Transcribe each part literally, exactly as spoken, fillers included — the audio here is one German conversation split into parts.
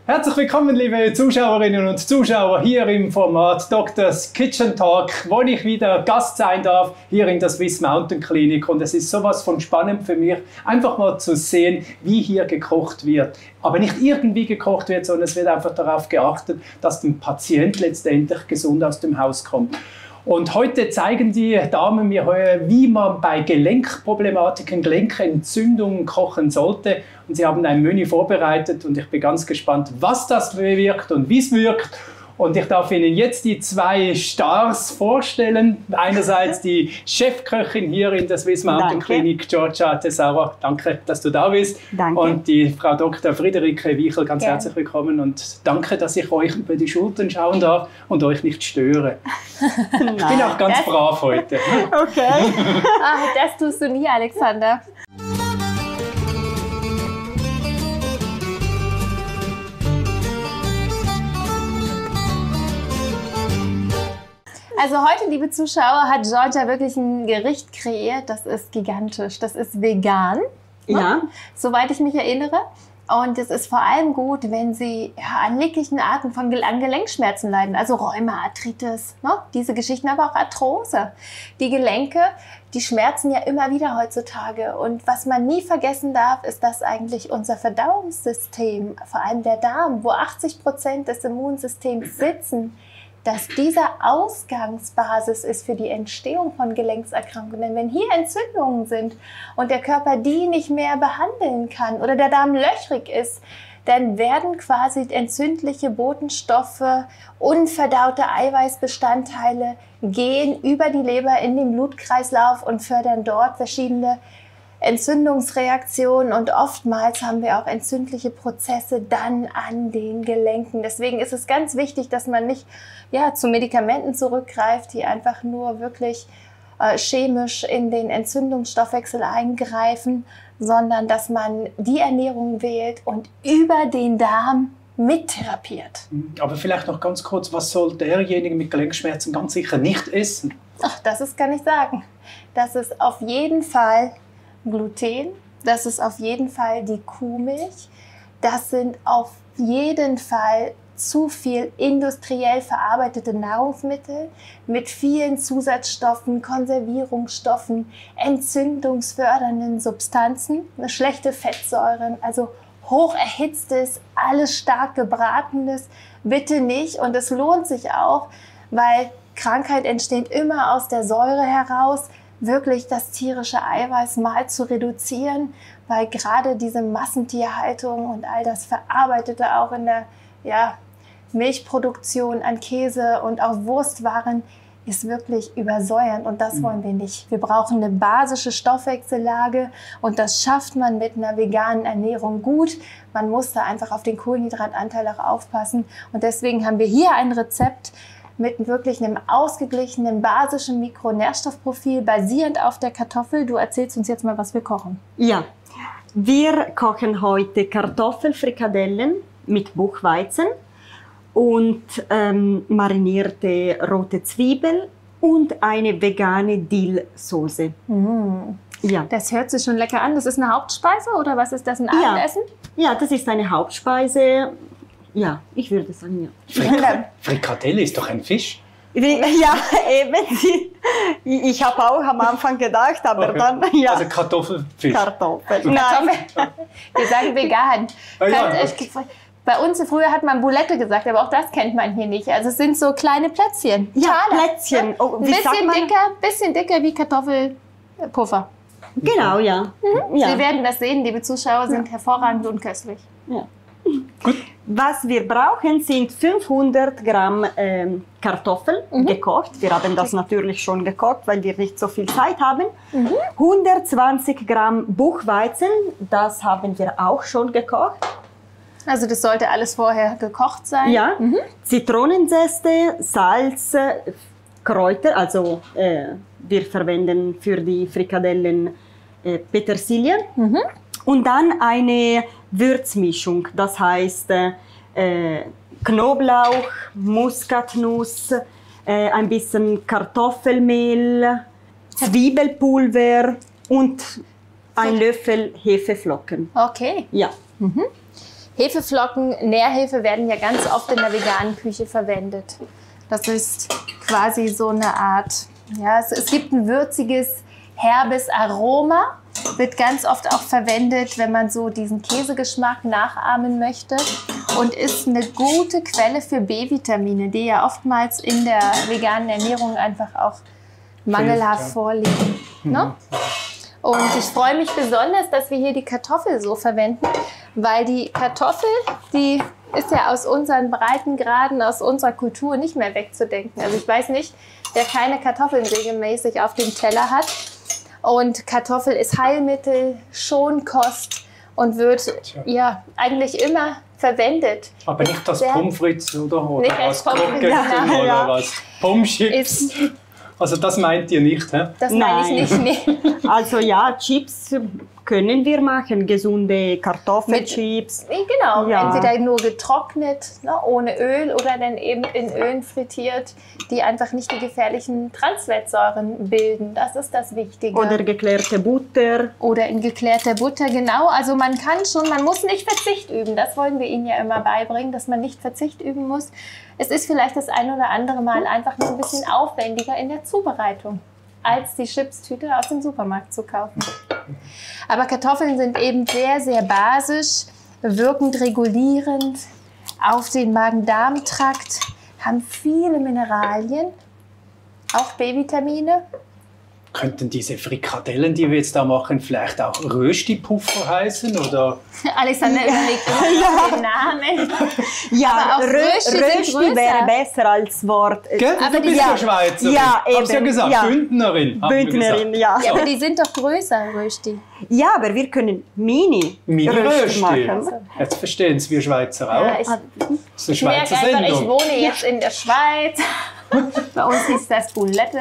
Herzlich willkommen, liebe Zuschauerinnen und Zuschauer, hier im Format Doctor's Kitchen Talk, wo ich wieder Gast sein darf, hier in der Swiss Mountain Klinik. Und es ist sowas von spannend für mich, einfach mal zu sehen, wie hier gekocht wird. Aber nicht irgendwie gekocht wird, sondern es wird einfach darauf geachtet, dass der Patient letztendlich gesund aus dem Haus kommt. Und heute zeigen die Damen mir, wie man bei Gelenkproblematiken, Gelenkentzündungen kochen sollte. Und sie haben ein Menü vorbereitet und ich bin ganz gespannt, was das bewirkt und wie es wirkt. Und ich darf Ihnen jetzt die zwei Stars vorstellen. Einerseits die Chefköchin hier in der Swiss Mountain Klinik, Georgia Tesawa. Danke, dass du da bist. Danke. Und die Frau Doktor Friederike Wiechel, ganz Gerne. Herzlich willkommen. Und danke, dass ich euch über die Schultern schauen darf und euch nicht störe. Ich bin auch ganz das brav heute. Okay. Ach, das tust du nie, Alexander. Also heute, liebe Zuschauer, hat Georgia wirklich ein Gericht kreiert, das ist gigantisch. Das ist vegan, ja, ne? Soweit ich mich erinnere. Und es ist vor allem gut, wenn Sie ja, an jeglichen Arten von Gel an Gelenkschmerzen leiden, also Rheuma, Arthritis, ne? Diese Geschichten, aber auch Arthrose. Die Gelenke, die schmerzen ja immer wieder heutzutage. Und was man nie vergessen darf, ist, dass eigentlich unser Verdauungssystem, vor allem der Darm, wo achtzig Prozent des Immunsystems sitzen, dass dieser Ausgangsbasis ist für die Entstehung von Gelenkserkrankungen. Denn wenn hier Entzündungen sind und der Körper die nicht mehr behandeln kann oder der Darm löchrig ist, dann werden quasi entzündliche Botenstoffe, unverdaute Eiweißbestandteile gehen über die Leber in den Blutkreislauf und fördern dort verschiedene Entzündungsreaktionen, und oftmals haben wir auch entzündliche Prozesse dann an den Gelenken. Deswegen ist es ganz wichtig, dass man nicht ja, zu Medikamenten zurückgreift, die einfach nur wirklich äh, chemisch in den Entzündungsstoffwechsel eingreifen, sondern dass man die Ernährung wählt und über den Darm mittherapiert. Aber vielleicht noch ganz kurz, was soll derjenige mit Gelenkschmerzen ganz sicher nicht essen? Ach, das ist, kann ich sagen. Das ist auf jeden Fall Gluten, das ist auf jeden Fall die Kuhmilch, das sind auf jeden Fall zu viel industriell verarbeitete Nahrungsmittel mit vielen Zusatzstoffen, Konservierungsstoffen, entzündungsfördernden Substanzen, schlechte Fettsäuren, also hoch erhitztes, alles stark gebratenes, bitte nicht. Und es lohnt sich auch, weil Krankheit entsteht immer aus der Säure heraus, wirklich das tierische Eiweiß mal zu reduzieren, weil gerade diese Massentierhaltung und all das Verarbeitete auch in der ja, Milchproduktion an Käse und auch Wurstwaren ist wirklich übersäuernd, und das wollen wir nicht. Wir brauchen eine basische Stoffwechsellage, und das schafft man mit einer veganen Ernährung gut. Man muss da einfach auf den Kohlenhydratanteil auch aufpassen, und deswegen haben wir hier ein Rezept mit wirklich einem ausgeglichenen, basischen Mikronährstoffprofil, basierend auf der Kartoffel. Du erzählst uns jetzt mal, was wir kochen. Ja, wir kochen heute Kartoffelfrikadellen mit Buchweizen und ähm, marinierte rote Zwiebel und eine vegane Dill-Soße. Mm. Ja. Das hört sich schon lecker an. Das ist eine Hauptspeise oder was ist das, ein Abendessen? Ja, ja, das ist eine Hauptspeise. Ja, ich würde sagen, ja. Frikadelle, Frikadelle ist doch ein Fisch. Ja, eben. Ich habe auch am Anfang gedacht, aber okay. dann, ja. Also Kartoffelfisch. Kartoffel. Nein. Wir sagen vegan. Ah, ja, okay. Bei uns früher hat man Boulette gesagt, aber auch das kennt man hier nicht. Also es sind so kleine Plätzchen. Ja, Taler. Plätzchen. Oh, ein bisschen dicker, bisschen dicker wie Kartoffelpuffer. Genau, ja. Mhm. ja. Sie werden das sehen, liebe Zuschauer, sind ja. hervorragend und köstlich. Ja. Gut. Was wir brauchen, sind fünfhundert Gramm ähm, Kartoffeln, mhm. gekocht. Wir haben das natürlich schon gekocht, weil wir nicht so viel Zeit haben. Mhm. hundertzwanzig Gramm Buchweizen, das haben wir auch schon gekocht. Also das sollte alles vorher gekocht sein? Ja. Mhm. Zitronensäste, Salz, Kräuter, also äh, wir verwenden für die Frikadellen äh, Petersilie. Mhm. Und dann eine Würzmischung, das heißt äh, Knoblauch, Muskatnuss, äh, ein bisschen Kartoffelmehl, Zwiebelpulver und ein Löffel Hefeflocken. Okay. Ja. Mhm. Hefeflocken, Nährhefe werden ja ganz oft in der veganen Küche verwendet. Das ist quasi so eine Art, ja, es, es gibt ein würziges, herbes Aroma, wird ganz oft auch verwendet, wenn man so diesen Käsegeschmack nachahmen möchte und ist eine gute Quelle für B-Vitamine, die ja oftmals in der veganen Ernährung einfach auch mangelhaft vorliegen. Ne? Und ich freue mich besonders, dass wir hier die Kartoffel so verwenden, weil die Kartoffel, die ist ja aus unseren Breitengraden, aus unserer Kultur nicht mehr wegzudenken. Also ich weiß nicht, wer keine Kartoffeln regelmäßig auf dem Teller hat. Und Kartoffel ist Heilmittel, Schonkost und wird ja eigentlich immer verwendet. Aber nicht als Pommes frites oder, oder nicht als als Kroketten ja, oder ja. als Pommeschips. Also das meint ihr nicht, hä? Das meine ich nicht. Nee. Also ja, Chips können wir machen, gesunde Kartoffelchips. Genau, ja. Entweder nur getrocknet, ne, ohne Öl oder dann eben in Ölen frittiert, die einfach nicht die gefährlichen Transfettsäuren bilden. Das ist das Wichtige. Oder geklärte Butter. Oder in geklärter Butter, genau. Also man kann schon, man muss nicht Verzicht üben. Das wollen wir Ihnen ja immer beibringen, dass man nicht Verzicht üben muss. Es ist vielleicht das ein oder andere Mal einfach noch ein bisschen aufwendiger in der Zubereitung, als die Chipstüte aus dem Supermarkt zu kaufen. Aber Kartoffeln sind eben sehr, sehr basisch, wirkend regulierend auf den Magen-Darm-Trakt, haben viele Mineralien, auch B-Vitamine. Könnten diese Frikadellen, die wir jetzt da machen, vielleicht auch Rösti-Puffer heißen? Oder? Alexander überlegt immer den Namen. Ja, aber auch Rösti, Rösti wäre besser als Wort. Gell? Aber du bist ja, ja Schweizerin. Ja, eben. Hab's ja gesagt, Ja. Bündnerin. haben wir Bündnerin, gesagt. ja. Ja, aber die sind doch größer, Rösti. Ja, aber wir können Mini, Mini-Rösti. machen. Jetzt verstehen es wir Schweizer auch. Ja, ich, Das ist eine ich merke Schweizer einfach, ich Sendung. wohne jetzt in der Schweiz. Bei uns hieß das Boulette.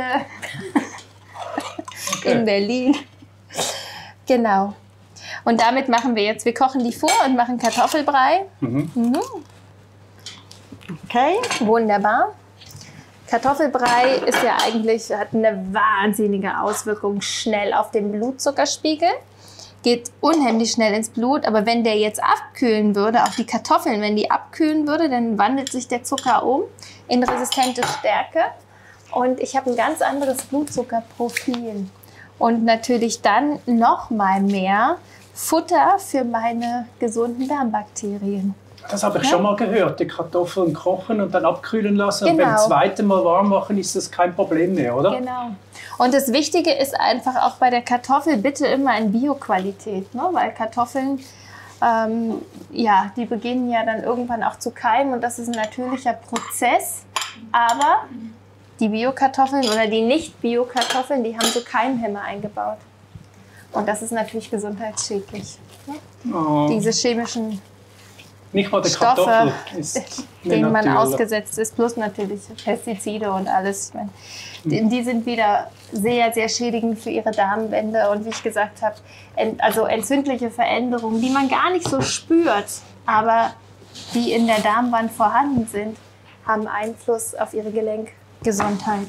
Okay. In Berlin. Genau. Und damit machen wir jetzt, wir kochen die vor und machen Kartoffelbrei. Mhm. Mhm. Okay. Wunderbar. Kartoffelbrei ist ja eigentlich, hat eine wahnsinnige Auswirkung schnell auf den Blutzuckerspiegel. Geht unheimlich schnell ins Blut, aber wenn der jetzt abkühlen würde, auch die Kartoffeln, wenn die abkühlen würde, dann wandelt sich der Zucker um in resistente Stärke. Und ich habe ein ganz anderes Blutzuckerprofil. Und natürlich dann noch mal mehr Futter für meine gesunden Darmbakterien. Das habe ich Ja. schon mal gehört. Die Kartoffeln kochen und dann abkühlen lassen. Und Genau. beim zweiten Mal warm machen, ist das kein Problem mehr, oder? Genau. Und das Wichtige ist einfach auch bei der Kartoffel bitte immer in Bio-Qualität, ne? Weil Kartoffeln, ähm, ja, die beginnen ja dann irgendwann auch zu keimen und das ist ein natürlicher Prozess. Aber die Bio-Kartoffeln oder die Nicht-Bio-Kartoffeln, die haben so Keimhämmer eingebaut. Und das ist natürlich gesundheitsschädlich. Ne? Oh, Diese chemischen nicht mal der Stoffe, Kartoffel ist denen man natürlich. ausgesetzt ist, plus natürlich Pestizide und alles. Ich meine, die, die sind wieder sehr, sehr schädigend für ihre Darmwände und wie ich gesagt habe, ent, also entzündliche Veränderungen, die man gar nicht so spürt, aber die in der Darmwand vorhanden sind, haben Einfluss auf ihre Gelenkgesundheit.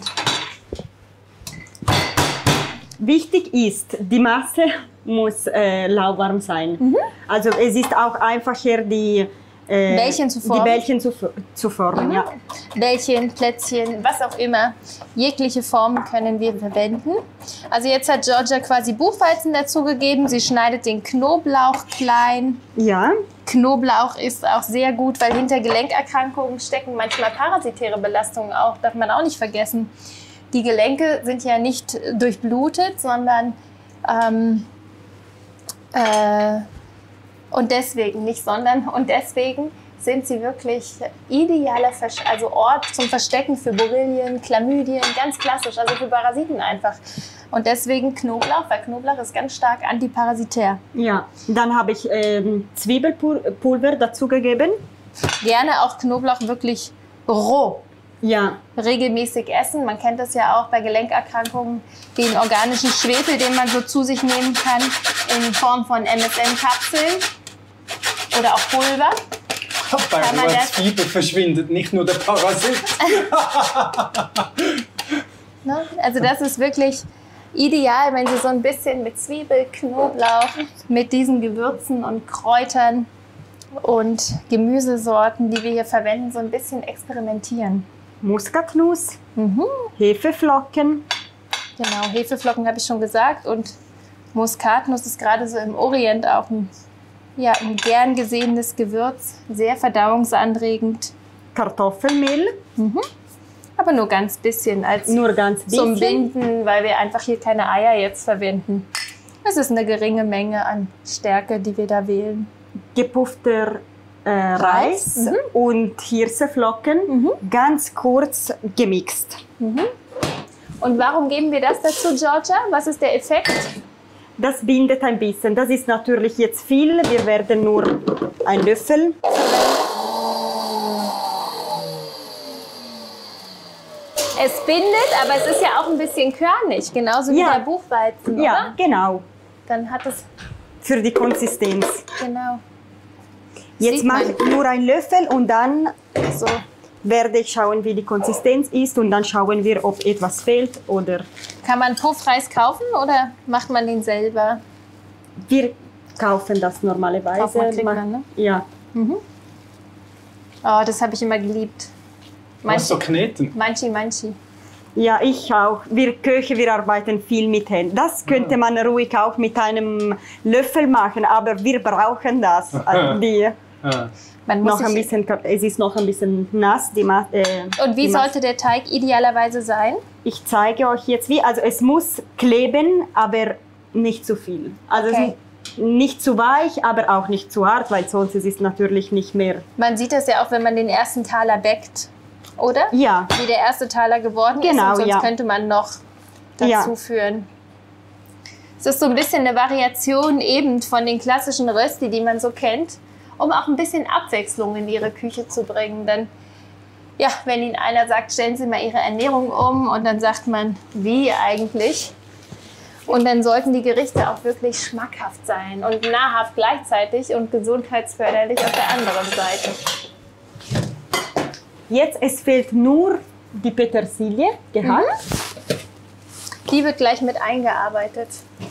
Wichtig ist, die Masse muss äh, lauwarm sein. Mhm. Also es ist auch einfacher, die äh, Bällchen zu formen. Die Bällchen zu, zu formen, Mhm. ja. Bällchen, Plätzchen, was auch immer. Jegliche Formen können wir verwenden. Also jetzt hat Georgia quasi Buchweizen dazugegeben. Sie schneidet den Knoblauch klein. Ja, Knoblauch ist auch sehr gut, weil hinter Gelenkerkrankungen stecken manchmal parasitäre Belastungen auch. Darf man auch nicht vergessen. Die Gelenke sind ja nicht durchblutet, sondern ähm, äh, und deswegen nicht, sondern und deswegen sind sie wirklich idealer Vers- also Ort zum Verstecken für Borrelien, Chlamydien, ganz klassisch, also für Parasiten einfach. Und deswegen Knoblauch, weil Knoblauch ist ganz stark antiparasitär. ja. Dann habe ich ähm, Zwiebelpulver dazugegeben. Gerne auch Knoblauch wirklich roh. Ja, Regelmäßig essen. Man kennt das ja auch bei Gelenkerkrankungen, den organischen Schwefel, den man so zu sich nehmen kann, in Form von M S M-Kapseln oder auch Pulver. Bei Kann man Ruhe das- Fieber verschwindet nicht nur der Parasit. Ne? Also das ist wirklich ideal, wenn Sie so ein bisschen mit Zwiebel, Knoblauch, mit diesen Gewürzen und Kräutern und Gemüsesorten, die wir hier verwenden, so ein bisschen experimentieren. Muskatnuss, Mhm. Hefeflocken. Genau, Hefeflocken habe ich schon gesagt und Muskatnuss ist gerade so im Orient auch ein, ja, ein gern gesehenes Gewürz, sehr verdauungsanregend, Kartoffelmehl, aber nur ganz bisschen als nur ganz zum bisschen. Binden, weil wir einfach hier keine Eier jetzt verwenden. Es ist eine geringe Menge an Stärke, die wir da wählen. Gepuffter äh, Reis Mhm. und Hirseflocken, Mhm. ganz kurz gemixt. Und warum geben wir das dazu, Georgia? Was ist der Effekt? Das bindet ein bisschen. Das ist natürlich jetzt viel. Wir werden nur einen Löffel. Es bindet, aber es ist ja auch ein bisschen körnig, genauso wie Ja. der Buchweizen, Ja, oder? genau. Dann hat es, Für die Konsistenz. genau, Jetzt Sieht mache man. ich nur einen Löffel und dann so. werde ich schauen, wie die Konsistenz ist und dann schauen wir, ob etwas fehlt oder Kann man Puffreis kaufen oder macht man den selber? wir kaufen das normalerweise. Kauft man, kriegt man, ne? Ja. Oh, das habe ich immer geliebt. Was so Manchi, kneten? manchi, manchi. Ja, ich auch. Wir Köche, wir arbeiten viel mit Händen. Das könnte man ruhig auch mit einem Löffel machen, aber wir brauchen das. Also die, Ah. Man muss noch ein sich, bisschen, es ist noch ein bisschen nass. Die Ma äh, und wie die Ma sollte der Teig idealerweise sein? Ich zeige euch jetzt wie. Also es muss kleben, aber nicht zu viel. Also Okay. es ist nicht zu weich, aber auch nicht zu hart, weil sonst ist es natürlich nicht mehr. Man sieht das ja auch, wenn man den ersten Taler backt, oder? Ja, Wie der erste Taler geworden ist. Genau, Und sonst ja. könnte man noch Ja. dazu führen. Es ist so ein bisschen eine Variation eben von den klassischen Rösti, die man so kennt, um auch ein bisschen Abwechslung in Ihre Küche zu bringen. Denn ja, wenn Ihnen einer sagt, stellen Sie mal Ihre Ernährung um und dann sagt man, wie eigentlich? Und dann sollten die Gerichte auch wirklich schmackhaft sein und nahrhaft gleichzeitig und gesundheitsförderlich auf der anderen Seite. jetzt es fehlt nur die Petersilie gehackt. Die wird gleich mit eingearbeitet.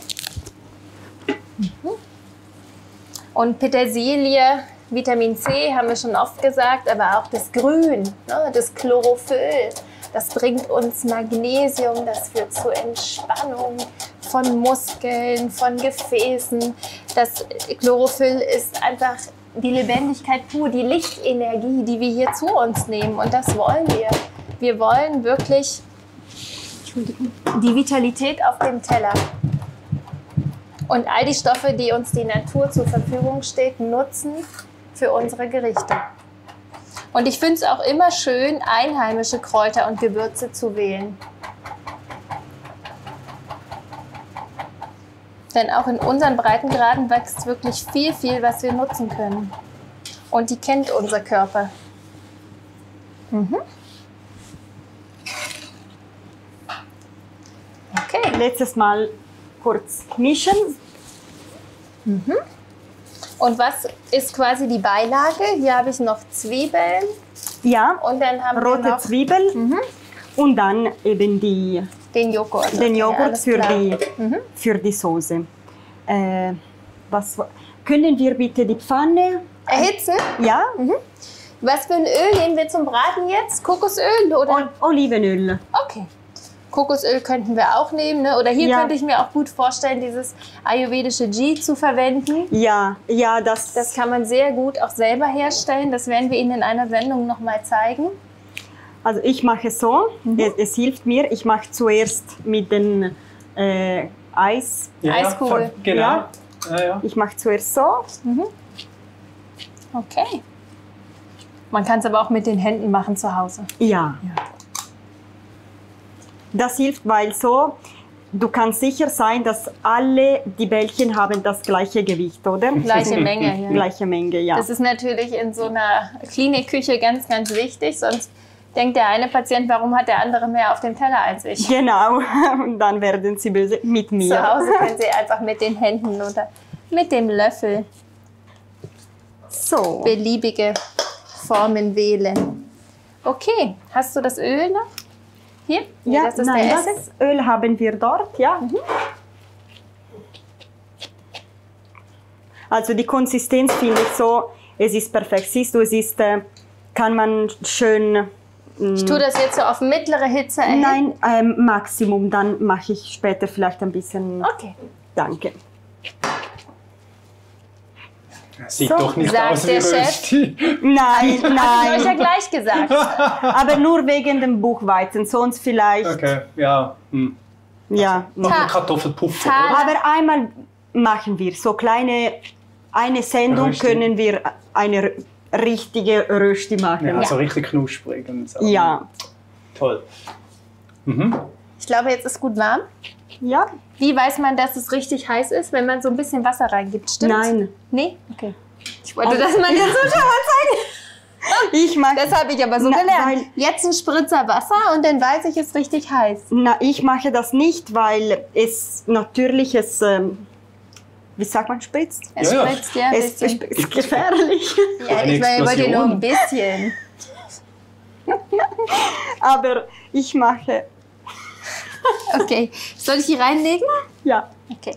Mhm. Und Petersilie, Vitamin C, haben wir schon oft gesagt, aber auch das Grün, ne, das Chlorophyll, das bringt uns Magnesium, das führt zu Entspannung von Muskeln, von Gefäßen. Das Chlorophyll ist einfach die Lebendigkeit pur, die Lichtenergie, die wir hier zu uns nehmen. Und das wollen wir. Wir wollen wirklich die Vitalität auf dem Teller. Und all die Stoffe, die uns die Natur zur Verfügung steht, nutzen für unsere Gerichte. Und ich finde es auch immer schön, einheimische Kräuter und Gewürze zu wählen. Denn auch in unseren Breitengraden wächst wirklich viel, viel, was wir nutzen können. Und die kennt unser Körper. Mhm. Okay. Letztes Mal kurz mischen. Und was ist quasi die Beilage? Hier habe ich noch Zwiebeln Ja, und dann haben wir rote noch Zwiebeln und dann eben die, den Joghurt. den Okay, Joghurt alles für klar. die, für die Soße. Äh, was, können wir bitte die Pfanne? Erhitzen? Ja, Was für ein Öl nehmen wir zum Braten jetzt? Kokosöl oder? und Olivenöl. Okay. Kokosöl könnten wir auch nehmen, ne? Oder hier Ja. könnte ich mir auch gut vorstellen, dieses ayurvedische Ghee zu verwenden. Ja, ja, das, Das kann man sehr gut auch selber herstellen. Das werden wir Ihnen in einer Sendung noch mal zeigen. also ich mache so, es, es hilft mir, ich mache zuerst mit den äh, Eis, Ja, Eiskugel. ver- Genau. Ja. Ja, ja. ich mache zuerst so. Okay. Man kann es aber auch mit den Händen machen zu Hause. Ja. Das hilft, weil so, du kannst sicher sein, dass alle die Bällchen haben das gleiche Gewicht, oder? Gleiche Menge, ja. Gleiche Menge, ja. Das ist natürlich in so einer Klinikküche ganz, ganz wichtig. Sonst denkt der eine Patient, warum hat der andere mehr auf dem Teller als ich? Genau, und dann werden sie böse mit mir. Zu Hause können Sie einfach mit den Händen oder mit dem Löffel So, beliebige Formen wählen. Okay, hast du das Öl noch? Hier? Nee, ja, das ist nein, der das Essig. Öl haben wir dort, ja. Also die Konsistenz finde ich so, Es ist perfekt. Siehst du, es ist, äh, kann man schön... Ich tue das jetzt so auf mittlere Hitze erhitzt? Nein, ähm, Maximum. Dann mache ich später vielleicht ein bisschen... Okay. Danke. Sieht So, doch nicht sagt aus wie der Chef. Rösti. Nein, Hab ich euch ja nein. gleich gesagt. Aber nur wegen dem Buchweizen. Sonst vielleicht... Okay, ja. Hm. Ja. Noch Ta- ein Kartoffelpuffer, Ta- oder? Aber einmal machen wir so kleine... Eine Sendung Rösti. können wir eine r- richtige Rösti machen. Ja, Ja. so richtig knusprig und so. Ja. Toll. Mhm. Ich glaube, jetzt ist gut warm. Ja? Wie weiß man, dass es richtig heiß ist, wenn man so ein bisschen Wasser reingibt? Stimmt? Nein. Nee? Okay. Ich wollte das mal den Zuschauern zeigen. Ich mache Das habe ich aber so Na, gelernt. weil- Jetzt ein Spritzer Wasser und dann weiß ich, es ist richtig heiß. Na, ich mache das nicht, weil es natürlich es, ähm, wie sagt man, spritzt. Es Ja, ja. spritzt ja ein Es bisschen. ist gefährlich. Ja, Eine ich meine, wollte nur Explosion. ein bisschen. Aber ich mache, Okay. Soll ich die reinlegen? ja, Okay.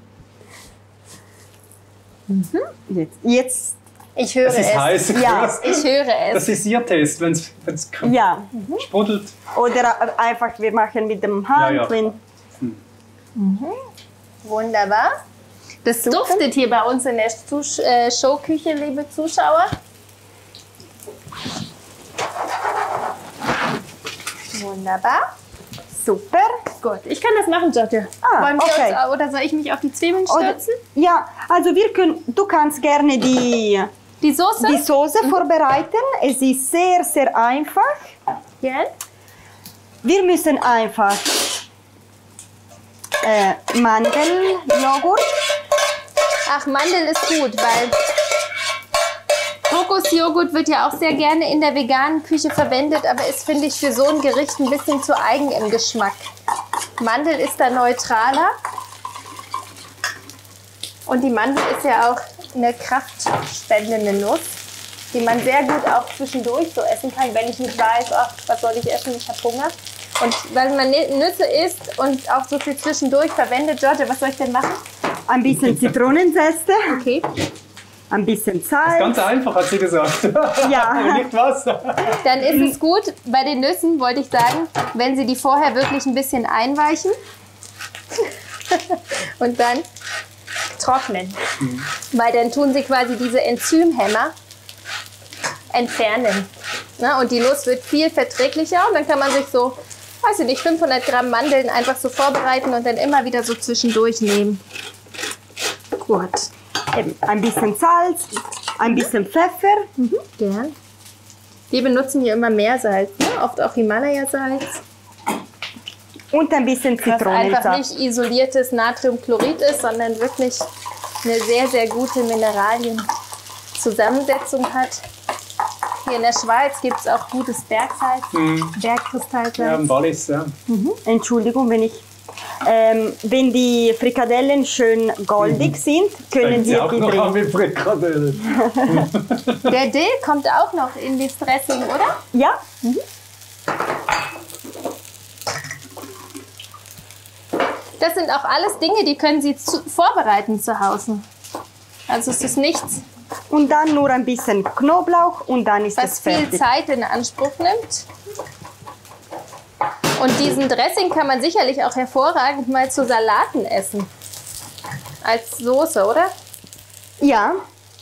jetzt, jetzt, Ich höre Es ist es. heiß. Ja. Ich höre Das es. ist Ihr Test, wenn es ja. sprudelt. Oder einfach, wir machen mit dem Hand. Ja, ja. Wenn, Wunderbar. Das duftet hier bei uns in der Zus- äh, Showküche, liebe Zuschauer. Wunderbar. super. Gut, ich kann das machen, Jotte. Ah, Wollen wir okay. uns, oder soll ich mich auf die Zwiebeln Oder, stürzen? ja, also wir können, du kannst gerne die, Die Soße? die Soße vorbereiten. Es ist sehr, sehr einfach. Ja. Wir müssen einfach äh, Mandeljoghurt. Ach, Mandel ist gut, weil Kokosjoghurt wird ja auch sehr gerne in der veganen Küche verwendet, aber ist, finde ich, für so ein Gericht ein bisschen zu eigen im Geschmack. Mandel ist da neutraler. Und die Mandel ist ja auch eine kraftspendende Nuss, die man sehr gut auch zwischendurch so essen kann, wenn ich nicht weiß, ach, was soll ich essen, ich habe Hunger. Und weil man Nüsse isst und auch so viel zwischendurch verwendet, Georgia, was soll ich denn machen? Ein bisschen Zitronensäste, Okay. ein bisschen Ganz Salz. einfach, hat sie gesagt. Ja. Aber nicht Wasser. Dann ist es gut, bei den Nüssen wollte ich sagen, wenn Sie die vorher wirklich ein bisschen einweichen und dann trocknen. Weil dann tun Sie quasi diese Enzymhemmer entfernen. Na, und die Nuss wird viel verträglicher und dann kann man sich so, weiß ich nicht, fünfhundert Gramm Mandeln einfach so vorbereiten und dann immer wieder so zwischendurch nehmen. Gut. Eben, ein bisschen Salz, ein bisschen Pfeffer. Mhm, gern. Wir benutzen hier immer Meersalz, ne? Oft auch Himalaya-Salz. Und ein bisschen Was einfach Zitronensaft. nicht isoliertes Natriumchlorid ist, sondern wirklich eine sehr, sehr gute Mineralienzusammensetzung hat. Hier in der Schweiz gibt es auch gutes Bergsalz, Bergkristallsalz. Ja, im Wallis, ja. Entschuldigung, wenn ich. Ähm, wenn die Frikadellen schön goldig sind, können Sie wir auch die noch an drehen. mit Frikadellen. Der Dill kommt auch noch in das Dressing, oder? Ja, Das sind auch alles Dinge, die können Sie zu, vorbereiten zu Hause. Also es ist nichts, und dann nur ein bisschen Knoblauch und dann ist was es viel fertig. Zeit in Anspruch nimmt. Und diesen Dressing kann man sicherlich auch hervorragend mal zu Salaten essen. Als Soße, oder? Ja,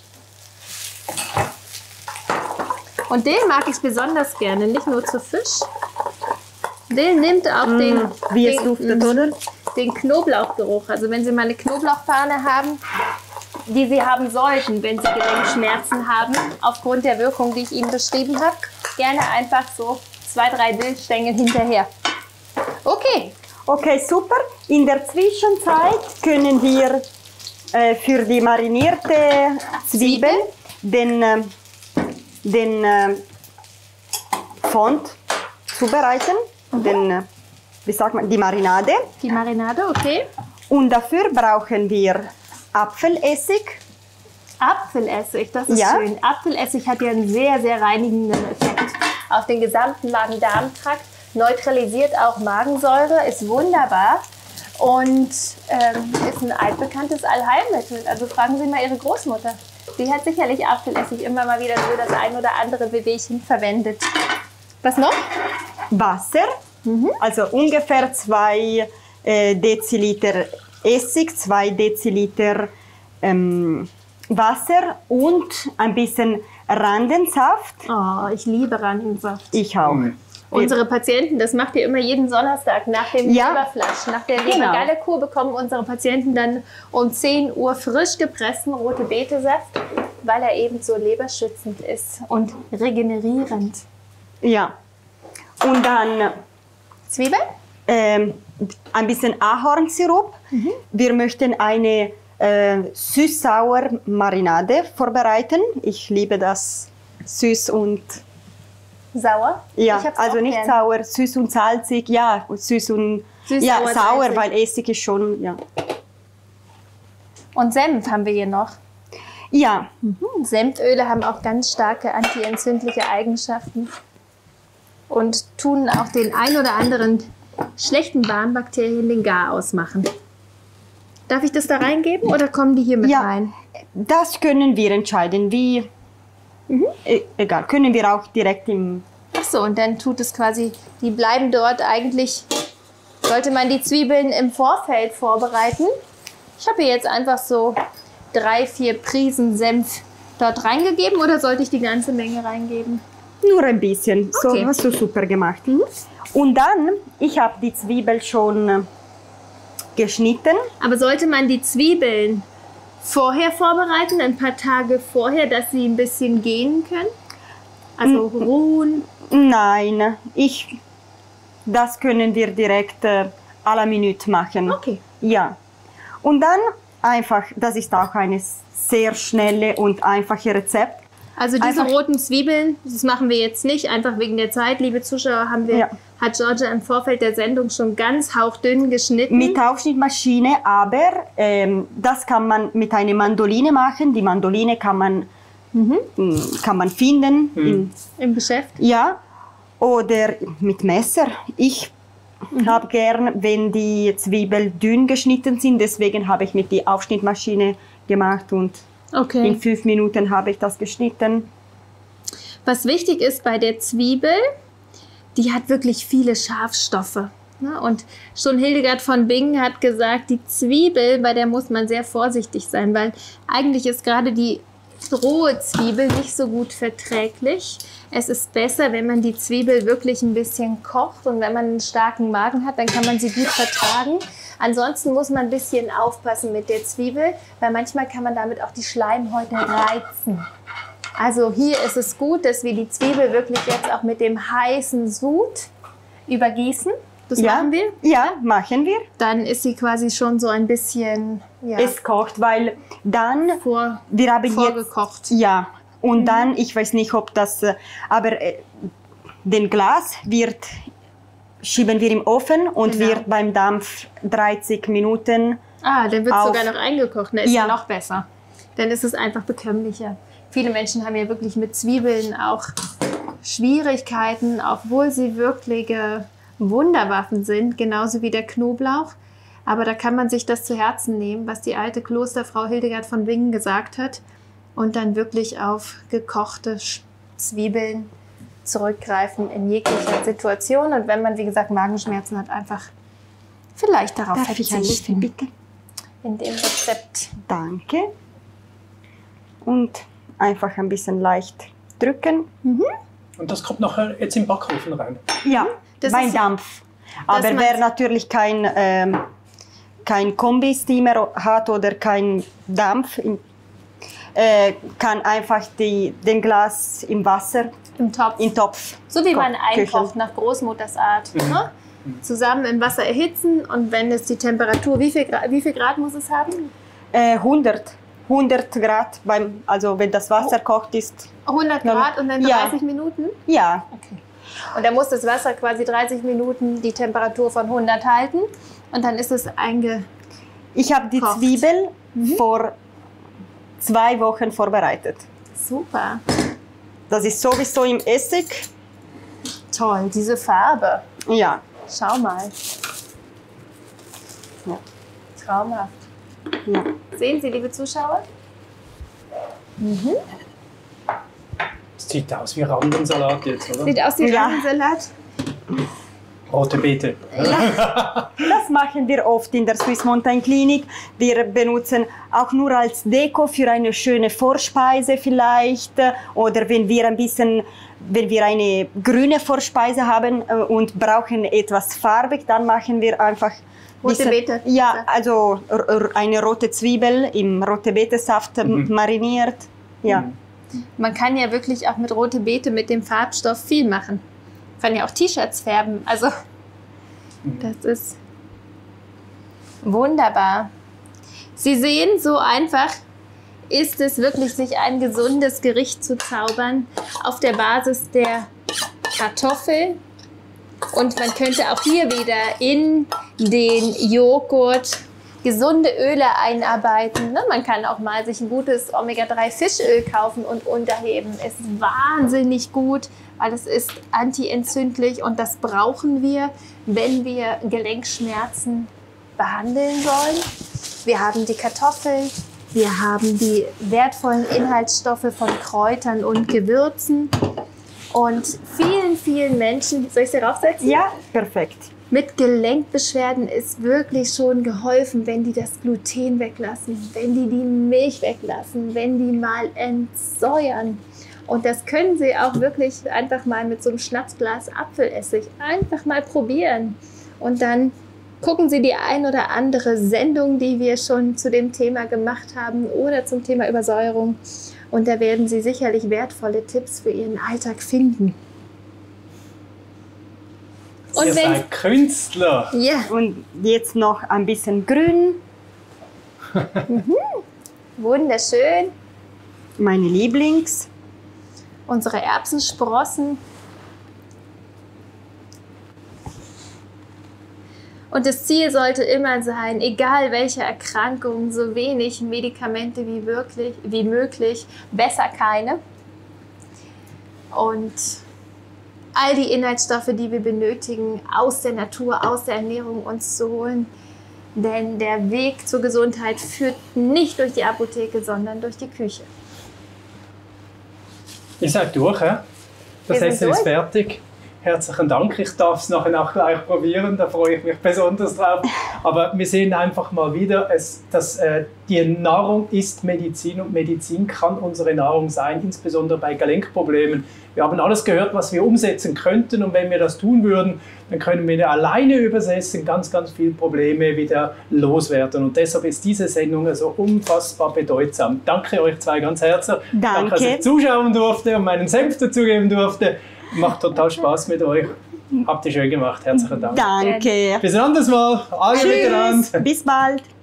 Und Dill mag ich besonders gerne, nicht nur zu Fisch. Dill nimmt auch den, wie es den, duftet, oder? den Knoblauchgeruch. Also wenn Sie mal eine Knoblauchfahne haben, die Sie haben sollten, wenn Sie Gelenkschmerzen haben, aufgrund der Wirkung, die ich Ihnen beschrieben habe, gerne einfach so zwei, drei Dillstängel hinterher. Okay, Okay, super. In der Zwischenzeit können wir äh, für die marinierte Zwiebel den, äh, den äh, Fond zubereiten, den, äh, wie sagt man, die Marinade. die Marinade, okay. Und dafür brauchen wir Apfelessig. Apfelessig, das ist Ja. schön. Apfelessig hat ja einen sehr, sehr reinigenden Effekt auf den gesamten Magen-Darm-Trakt, neutralisiert auch Magensäure, ist wunderbar und ähm, ist ein altbekanntes Allheilmittel. Also fragen Sie mal Ihre Großmutter. Sie hat sicherlich ablässig immer mal wieder so das ein oder andere Wehwehchen verwendet. Was noch? Wasser, mhm. also ungefähr zwei äh, Deziliter Essig, zwei Deziliter ähm, Wasser und ein bisschen Randensaft. Oh, ich liebe Randensaft. Ich auch. Mhm. Unsere Patienten, das macht ihr immer jeden Donnerstag nach dem ja. Leberflasch. Nach der Genau. Lebergalle-Kur bekommen unsere Patienten dann um zehn Uhr frisch gepressten rote Betesaft, weil er eben so leberschützend ist und regenerierend. Ja. Und dann Zwiebeln? Ähm, ein bisschen Ahornsirup. Mhm. Wir möchten eine äh, süß-sauer Marinade vorbereiten. Ich liebe das süß und sauer. Ja, also nicht gern. Sauer, süß und salzig. Ja, süß und süß, ja, sauer, sauer salzig. Weil Essig ist schon ja. Und Senf haben wir hier noch. Ja. Mhm. Senföle haben auch ganz starke antientzündliche Eigenschaften und tun auch den ein oder anderen schlechten Darmbakterien den Garaus machen. Darf ich das da reingeben oder kommen die hier mit ja, rein? Das können wir entscheiden. Wie, mhm. e egal, können wir auch direkt im... Ach so, und dann tut es quasi, die bleiben dort eigentlich, sollte man die Zwiebeln im Vorfeld vorbereiten. Ich habe hier jetzt einfach so drei, vier Prisen Senf dort reingegeben oder sollte ich die ganze Menge reingeben? Nur ein bisschen. Okay. So hast du super gemacht. Mhm. Und dann, ich habe die Zwiebel schon geschnitten. Aber sollte man die Zwiebeln vorher vorbereiten, ein paar Tage vorher, dass sie ein bisschen gehen können? Also mhm. ruhen? Nein, ich, das können wir direkt äh, à la minute machen. Okay. Ja. Und dann einfach, das ist auch ein sehr schnelle und einfache Rezept. Also diese einfach, roten Zwiebeln, das machen wir jetzt nicht, einfach wegen der Zeit. Liebe Zuschauer, haben wir, ja. hat Georgia im Vorfeld der Sendung schon ganz hauchdünn geschnitten. Mit Aufschnittmaschine, aber ähm, das kann man mit einer Mandoline machen. Die Mandoline kann man, mhm. kann man finden. Mhm. In, Im Geschäft? Ja, oder mit Messer. Ich mhm. habe gern, wenn die Zwiebeln dünn geschnitten sind, deswegen habe ich mit der Aufschnittmaschine gemacht und okay. in fünf Minuten habe ich das geschnitten. Was wichtig ist bei der Zwiebel, die hat wirklich viele Schafstoffe. Und schon Hildegard von Bingen hat gesagt, die Zwiebel, bei der muss man sehr vorsichtig sein, weil eigentlich ist gerade die rohe Zwiebel nicht so gut verträglich. Es ist besser, wenn man die Zwiebel wirklich ein bisschen kocht und wenn man einen starken Magen hat, dann kann man sie gut vertragen. Ansonsten muss man ein bisschen aufpassen mit der Zwiebel, weil manchmal kann man damit auch die Schleimhäute reizen. Also hier ist es gut, dass wir die Zwiebel wirklich jetzt auch mit dem heißen Sud übergießen. Das ja, machen wir? Ja, machen wir. Dann ist sie quasi schon so ein bisschen... Ja, es kocht, weil dann... Vor, wir haben vorgekocht. Jetzt, ja, und mhm. dann, ich weiß nicht, ob das... Aber äh, den Glas wird... schieben wir im Ofen und genau. wird beim Dampf dreißig Minuten. Ah, dann wird es sogar noch eingekocht. Ne? Ist ja. ja noch besser. Dann ist es einfach bekömmlicher. Viele Menschen haben ja wirklich mit Zwiebeln auch Schwierigkeiten, obwohl sie wirkliche Wunderwaffen sind, genauso wie der Knoblauch. Aber da kann man sich das zu Herzen nehmen, was die alte Klosterfrau Hildegard von Bingen gesagt hat und dann wirklich auf gekochte Zwiebeln zurückgreifen in jeglicher Situation. Und wenn man, wie gesagt, Magenschmerzen hat, einfach vielleicht darauf Darf verzichten. Ich ein bisschen, bitte? In dem Rezept. Danke. Und einfach ein bisschen leicht drücken. Mhm. Und das kommt nachher jetzt im Backofen rein? Ja, das beim Dampf. Aber wer natürlich kein, ähm, kein Kombi-Steamer hat oder kein Dampf, äh, kann einfach die, den Glas im Wasser Im Topf. Im Topf. So wie man einkocht nach Großmutters Art. Mhm. Ne? Zusammen im Wasser erhitzen und wenn es die Temperatur, wie viel Grad, wie viel Grad muss es haben? Äh, hundert. hundert Grad, beim, also wenn das Wasser oh. kocht ist. hundert Grad und dann dreißig ja. Minuten? Ja. Okay. Und dann muss das Wasser quasi dreißig Minuten die Temperatur von hundert halten und dann ist es eingekocht. Ich habe die Zwiebel mhm. vor zwei Wochen vorbereitet. Super. Das ist sowieso im Essig. Toll, diese Farbe. Ja. Schau mal. Ja. Traumhaft. Ja. Sehen Sie, liebe Zuschauer? Mhm. Das sieht aus wie Randensalat jetzt, oder? Sieht aus wie Ja. Randensalat. Rote Beete. Das machen wir oft in der Swiss Mountain Klinik. Wir benutzen auch nur als Deko für eine schöne Vorspeise vielleicht. Oder wenn wir ein bisschen, wenn wir eine grüne Vorspeise haben äh, und brauchen etwas farbig, dann machen wir einfach Rote bisschen- Beete. Ja, also r- r- eine rote Zwiebel im rote Beete-Saft Mhm. mariniert. Ja. Mhm. Man kann ja wirklich auch mit rote Beete, mit dem Farbstoff viel machen. Man kann ja auch T-Shirts färben. Also das ist wunderbar. Sie sehen, so einfach ist es wirklich, sich ein gesundes Gericht zu zaubern auf der Basis der Kartoffel. Und man könnte auch hier wieder in den Joghurt gesunde Öle einarbeiten. Ne? Man kann auch mal sich ein gutes Omega drei Fischöl kaufen und unterheben. Ist wahnsinnig gut, weil es ist antientzündlich und das brauchen wir, wenn wir Gelenkschmerzen behandeln wollen. Wir haben die Kartoffeln, wir haben die wertvollen Inhaltsstoffe von Kräutern und Gewürzen. Und vielen, vielen Menschen, soll ich sie raufsetzen? Ja, perfekt. Mit Gelenkbeschwerden ist wirklich schon geholfen, wenn die das Gluten weglassen, wenn die die Milch weglassen, wenn die mal entsäuern. Und das können sie auch wirklich einfach mal mit so einem Schnapsglas Apfelessig einfach mal probieren. Und dann gucken Sie die ein oder andere Sendung, die wir schon zu dem Thema gemacht haben oder zum Thema Übersäuerung. Und da werden Sie sicherlich wertvolle Tipps für Ihren Alltag finden. Und Ihr wenn seid Künstler. ja, Und jetzt noch ein bisschen grün, wunderschön. meine Lieblings. Unsere Erbsensprossen. Und das Ziel sollte immer sein, egal welche Erkrankung, so wenig Medikamente wie, wirklich, wie möglich, besser keine. Und all die Inhaltsstoffe, die wir benötigen, aus der Natur, aus der Ernährung uns zu holen. Denn der Weg zur Gesundheit führt nicht durch die Apotheke, sondern durch die Küche. Ihr seid durch, hä? Das Wir sind Essen ist durch. fertig. Herzlichen Dank. Ich darf es nachher auch gleich probieren, da freue ich mich besonders drauf. Aber wir sehen einfach mal wieder, es, dass äh, die Nahrung ist Medizin und Medizin kann unsere Nahrung sein, insbesondere bei Gelenkproblemen. Wir haben alles gehört, was wir umsetzen könnten und wenn wir das tun würden, dann können wir alleine übers Essen ganz, ganz viele Probleme wieder loswerden. Und deshalb ist diese Sendung so unfassbar bedeutsam. Danke euch zwei ganz herzlich. Danke. dass ich zuschauen durfte und meinen Senf dazugeben durfte. Macht total Spaß mit euch. Habt ihr schön gemacht. Herzlichen Dank. Danke. Bis ein anderes Mal. Alle miteinander. Tschüss. Bis bald.